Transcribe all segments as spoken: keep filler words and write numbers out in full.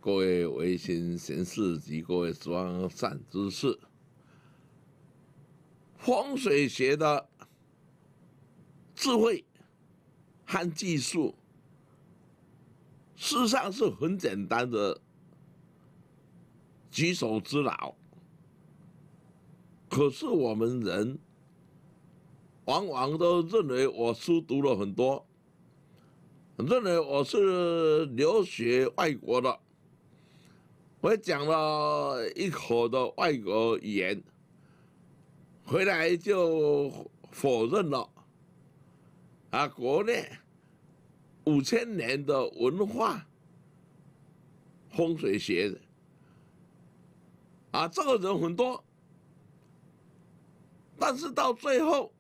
各位维新贤士及各位十方善知识，风水学的智慧和技术，事实上是很简单的举手之劳。可是我们人往往都认为我书读了很多，认为我是留学外国的，我讲了一口的外国语言，回来就否认了啊，国内五千年的文化风水学啊，这个人很多，但是到最后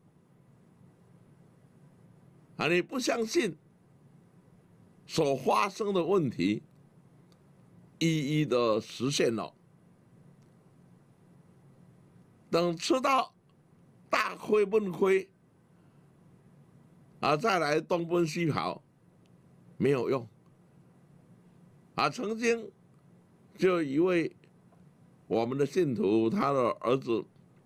啊，你不相信所发生的问题一一的实现了，等吃到大亏闷亏啊，再来东奔西跑没有用啊。曾经就一位我们的信徒，他的儿子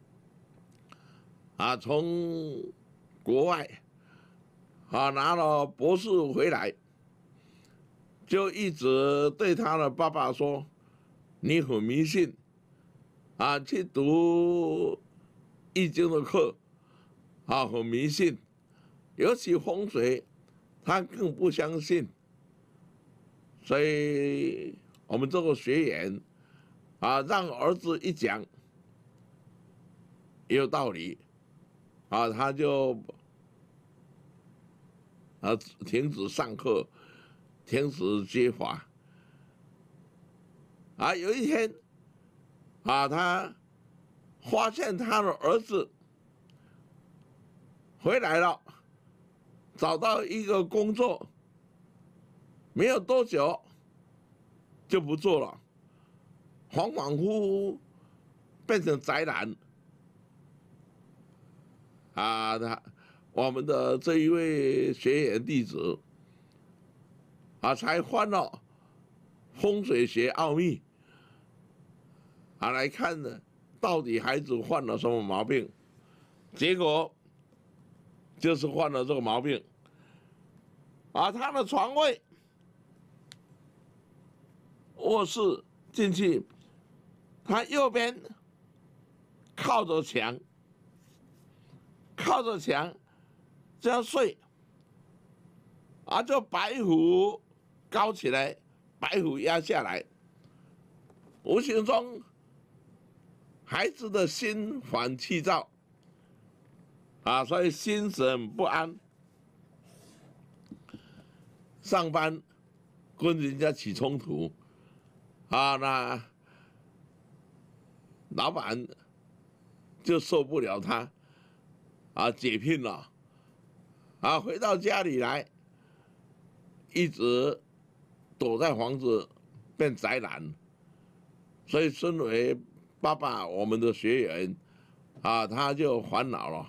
啊，从国外啊拿了博士回来，就一直对他的爸爸说：“你很迷信啊，去读易经的课啊，很迷信，尤其风水，他更不相信。”所以我们这个学员啊，让儿子一讲也有道理啊，他就啊停止上课，停止接法啊。有一天啊，他发现他的儿子回来了，找到一个工作，没有多久就不做了，恍恍惚惚变成宅男啊。他我们的这一位学员弟子啊，才翻了风水学奥秘啊，来看呢，到底孩子犯了什么毛病？结果就是犯了这个毛病啊，他的床位卧室进去，他右边靠着墙，靠着墙这样睡啊，就白虎高起来，白虎压下来，无形中孩子的心烦气躁啊，所以心神不安，上班跟人家起冲突啊，那老板就受不了他啊，解聘了啊，回到家里来，一直躲在房子变宅男。所以身为爸爸，我们的学员啊，他就烦恼了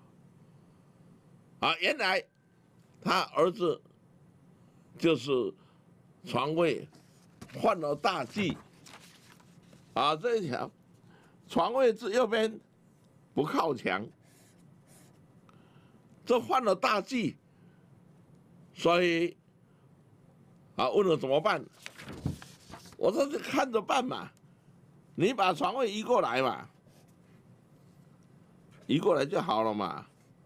啊，原来他儿子就是床位犯了大忌啊，这一条床位至右边不靠墙，这犯了大忌，所以啊问了怎么办？我说就看着办嘛，你把床位移过来嘛，移过来就好了嘛。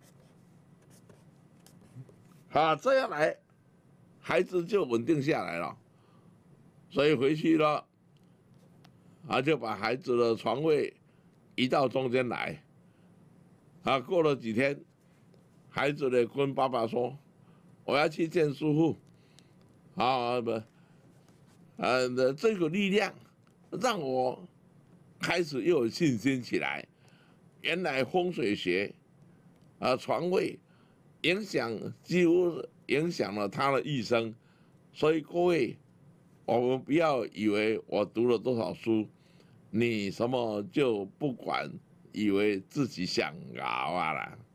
啊，这样来，孩子就稳定下来了。所以回去了，啊，就把孩子的床位移到中间来。啊，过了几天，孩子呢跟爸爸说：“我要去见师傅。”啊不，呃，这个力量让我开始又有信心起来。原来风水学啊，床位影响几乎影响了他的一生。所以各位，我们不要以为我读了多少书，你什么就不管，以为自己想熬啊啦。